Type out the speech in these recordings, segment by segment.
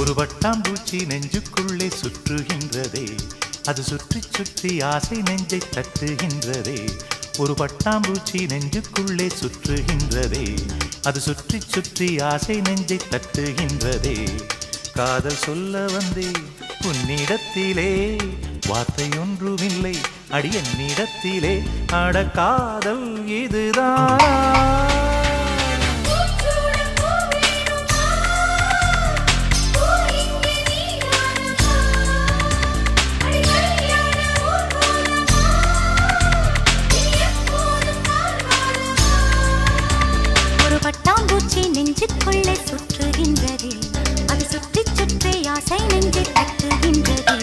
ஒரு பட்டாம்பூச்சி நெஞ்சுக்குள்ளே சுற்றுகின்றதே, அது சுற்றி சுற்றி ஆசை நெஞ்சை தட்டுகின்றதே. ஒரு பட்டாம்பூச்சி நெஞ்சுக்குள்ளே சுற்றுகின்றதே, அது சுற்றி சுற்றி ஆசை நெஞ்சை தட்டுகின்றதே. காதல் சொல்ல வந்தே உன்னிடத்திலே, வார்த்தை ஒன்றுமில்லை அடி என்னிடத்திலே. அட காதல் இதுதான். பட்டாம்பூச்சி நெஞ்சுக்குள்ளே சுற்றுகின்றதே, அது சுற்றி சுற்றி ஆசை நெஞ்சை தட்டுகின்றதே.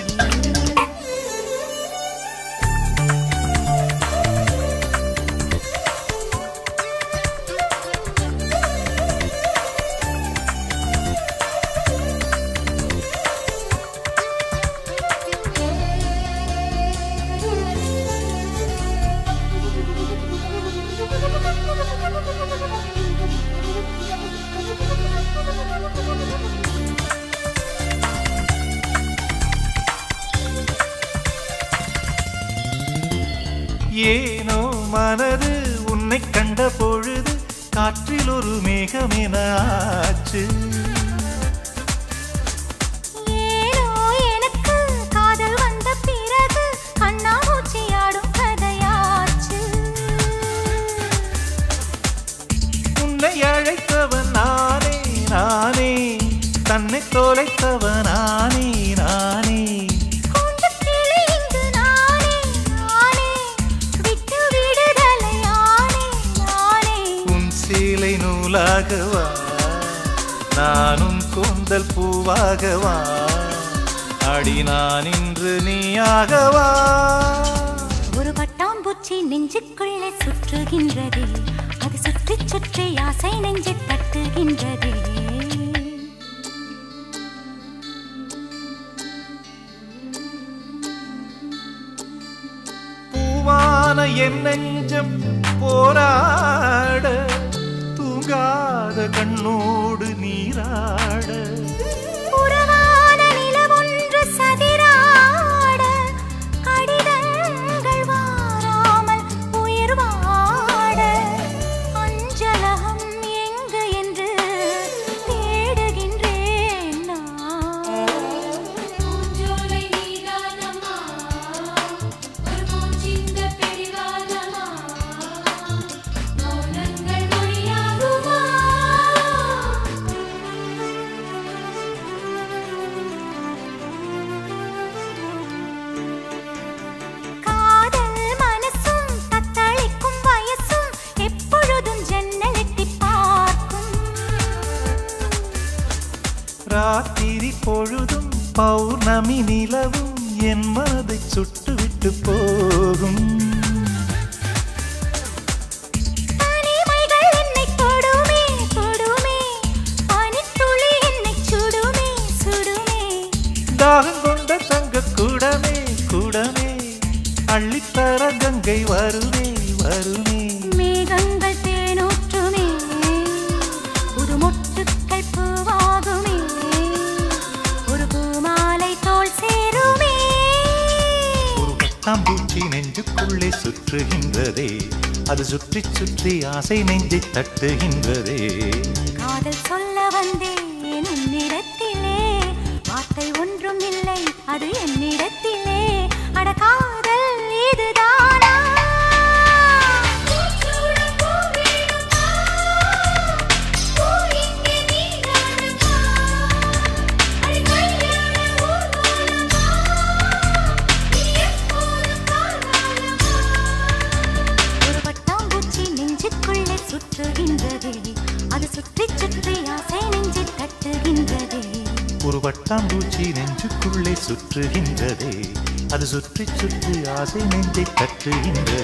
ஏனோ மனது உன்னை கண்ட பொழுது காற்றில் ஒரு மேகமென ஆச்சு. ஏனோ எனக்கு காதல் வந்த பிறகு கண்ணாமூச்சியாடும் கதையாச்சு. உன்னை அழைத்தவன் நானே நானே, தன்னை தொலைத்தவன் நானே நானே. நூலாகவா நானும் கூந்தல் பூவாகவா, அடி நான் இன்று நீயாகவா. ஒரு பட்டாம்பூச்சி நெஞ்சுக்குள்ளே சுற்றுகின்றதே, அது சுற்றி சுற்றி ஆசை நெஞ்சை தட்டுகின்றதே. பூவான என் நெஞ்சம் போராட, தூங்காத கண்ணோடு நீராட, உறவான நிலவொன்று சதிராட, கடிதங்கள் வாராமல் உயிர் வாட, அஞ்சலகம் எங்கு என்று தேடுகின்றேன் நான். பூஞ்சோலை நீதானம்மா, ஒரு பூச்சிந்த பெரிவானம்மா, மௌனங்கள் மொழியாகுமா. காதல் மனசும் தத்தளிக்கும் வயசும் எப்பொழுதும் ஜன்னல் எட்டிப் பார்க்கும். ராத்திரி பொழுதும் பௌர்ணமி நிலவும் என் மனதை சுட்டுவிட்டு போகும். தனிமைகள் என்னை தொடுமே தொடுமே, பனித்துளி என்னை சுடுமே சுடுமே. தாகம் கொண்ட தங்க கூடமே கூடமே, அள்ளித்தர கங்கை வருமே வருமே. மேகங்கள் தேனூற்றுமே, புது மொட்டுக்கள் பூவாகுமே, ஒரு பூமாலை தோள் சேருமே. ஒரு பட்டாம்பூச்சி நெஞ்சுக்குள்ளே சுற்றுகின்றதே, அது சுற்றி சுற்றி ஆசை நெஞ்சை தட்டுகின்றதே. காதல் சொல்ல வந்தேன் உன்னிடத்திலே, வார்த்தை ஒன்றும் இல்லை அது என்னிடத்திலே. அட காதல் இதுதானா. ஒரு பட்டாம்பூச்சி நெஞ்சுக்குள்ளே சுற்றுகின்றதே, அது சுற்றி சுற்றி ஆசை நெஞ்சை தட்டுகின்றதே. ஒரு பட்டாம்பூச்சி நெஞ்சுக்குள்ளே சுற்றுகின்றதே, அது சுற்றி சுற்றி ஆசை நெஞ்சை தட்டுகின்றதே.